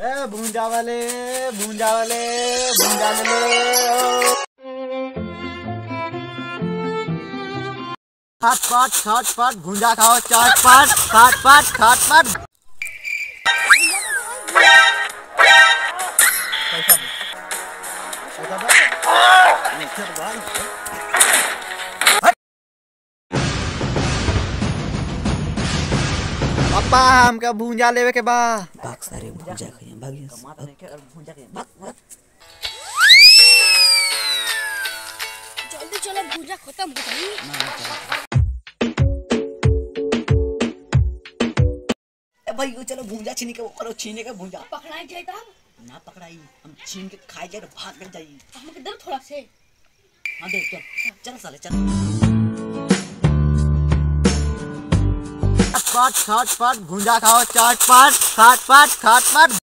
भूंजा वाले भूंजा वाले भूंजा वाले खाट पाट खाट पाट भूंजा खाओ चाट पाट खाट पाट खाट पाट। पापा हमका भूंजा लेवे के बा। भाग सारे भूंजा खाइए भाग जल्दी चलो भूंजा खत्म हो गई। भाई चलो भूंजा छीने के वो करो छीने का भूंजा पकड़ाई जाए तब ना पकड़ाई हम छीन के खाई जाए भाग कर जाइए हमके दम थोड़ा से। हाँ देख चल चल साले चल। पाट खाट पाट भूंजा खाओ चाट पाट खाट पाट खाट पाट।